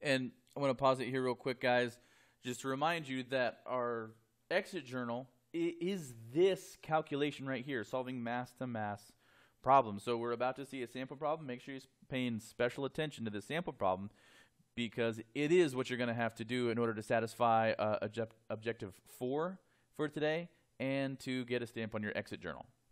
And I want to pause it here real quick, guys, just to remind you that our exit journal is this calculation right here, solving mass-to-mass problems. So we're about to see a sample problem. Make sure you're paying special attention to the sample problem because it is what you're going to have to do in order to satisfy objective 4 for today and to get a stamp on your exit journal.